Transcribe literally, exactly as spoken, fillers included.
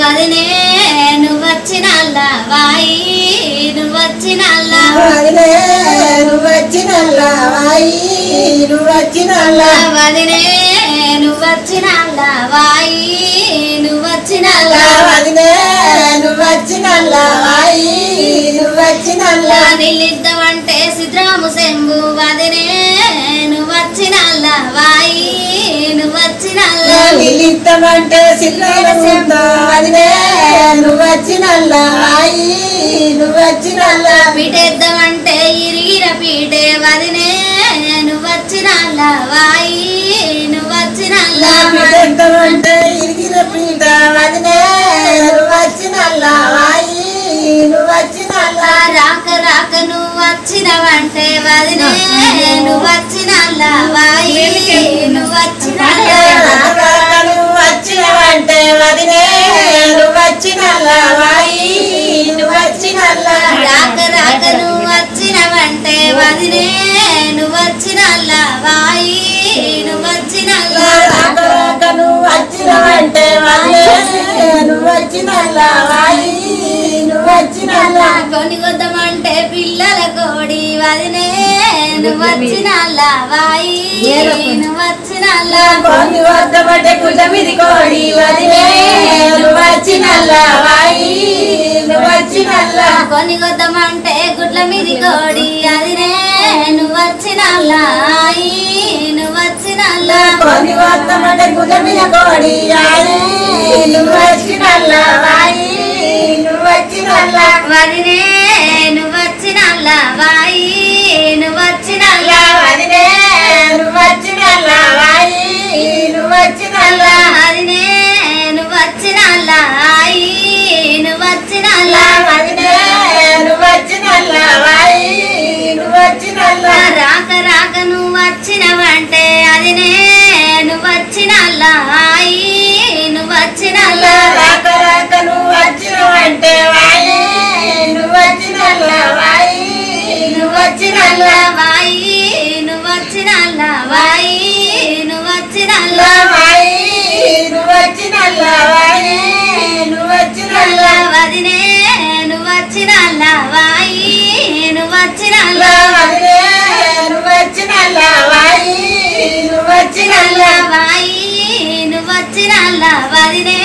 వదినే నువ్వు వచ్చినల్ల వాయి నువ్వు వచ్చినల్ల వదినే నువ్వు వచ్చినల్ల వాయి నువ్వు వచ్చినల్ల వదినే నువ్వు వచ్చినల్ల వాయి నువ్వు వచ్చినల్ల వదినే నువ్వు వచ్చినల్ల వాయి నువ్వు వచ్చినల్ల నిలిద్దామంటే సిద్రాము శంభు వదినే నువ్వు వచ్చినల్ల వాయి నువ్వు వచ్చినల్ల నిలిద్దామంటే సిద్రాము వదినే నువ్వు వచ్చినల్ల వాయి నువ్వు వచ్చినల్ల పీటేద్దామంటే ఇరిగిన పీటే వదినే నువ్వు వచ్చినల్ల వాయి నువ్వు వచ్చినల్ల పీటేద్దామంటే ఇరిగిన పీట వదినే నువ్వు వచ్చినల్ల వాయి నువ్వు వచ్చినల్ల రాక రాక నువ్వు వచ్చినవంటే వదినే నువ్వు వచ్చినల్ల వాయి నువ్వు వచ్చినల్ల నువ్వు వచ్చినవంటే వదినే నువ్వు వచ్చినల్ల వాయి నువ్వు వచ్చినల్ల రాక రాక నువ్వు వచ్చినవంటే వదినే నువ్వు వచ్చినల్ల వాయి నువ్వు వచ్చినల్ల రాక నువ్వు వచ్చినవంటే వదినే నువ్వు వచ్చినల్ల వాయి నువ్వు వచ్చినల్ల కొని వద్దామంటే పిల్లల కోడి వదినే నువ్వు వచ్చినల్ల వాయి నువ్వు వచ్చినల్ల కొని వద్దమంటే కుజమిది కోడి వదినే నువ్వు వచ్చినల్ల వాయి నువ్వు వచ్చినల్ల కొని వద్దామంటే గుడ్ల మీది కోడి అదినే నువ్వు వచ్చినల్ల వాయి నువ్వు వచ్చినల్ల కొని వద్దమంటే కుజమిది కోడి వాయి నువ్వు వచ్చినల్ల వాయి నువ్వు వచ్చినల్ల వదినే నువ్వు వచ్చినల్ల వాయి నువ్వు వచ్చినల్ల వదినే నువ్వు వచ్చినల్ల వాయి నువ్వు వచ్చినల్ల వదినే నువ్వు వచ్చినల్ల వాయి నువ్వు వచ్చినల్ల వదినే నువ్వు వచ్చినల్ల వాయి నువ్వు వచ్చినల్ల రాక రాక నువ్వు వచ్చినవంటే అదినే నువ్వు వచ్చినల్ల వాయి నువ్వు వచ్చినల్ల రాక రాక నువ్వు వచ్చినవంటే వాయి నువ్వు వచ్చినల్ల వాయి నువ్వు వచ్చినల్ల వాయి నువ్వు వచ్చినల్ల వాయి నువ్వు వచ్చినల్ల వాయి నువ్వు వచ్చినల్ల వాయి నువ్వు వచ్చినల్ల వదినే నువ్వు వచ్చినల్ల వాయి నువ్వు వచ్చినల్ల వదినే నువ్వు వచ్చినల్ల వాయి నువ్వు వచ్చినల్ల వాయి నువ్వు వచ్చినల్ల వదినే